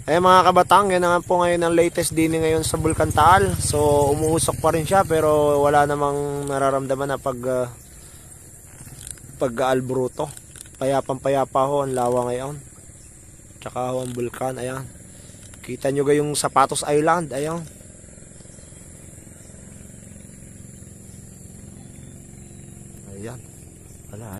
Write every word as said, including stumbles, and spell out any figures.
Ay mga kabatang, yan naman po ngayon ang latest din ngayon sa Bulkan Taal. So umuusok pa rin siya pero wala namang nararamdaman na pag uh, pag-albruto. Payapang payapa ho ang lawa ngayon. Tsaka ho ang bulkan, ayan. Kita nyo gayong Sapatos Island, ayan. Ayan. Wala.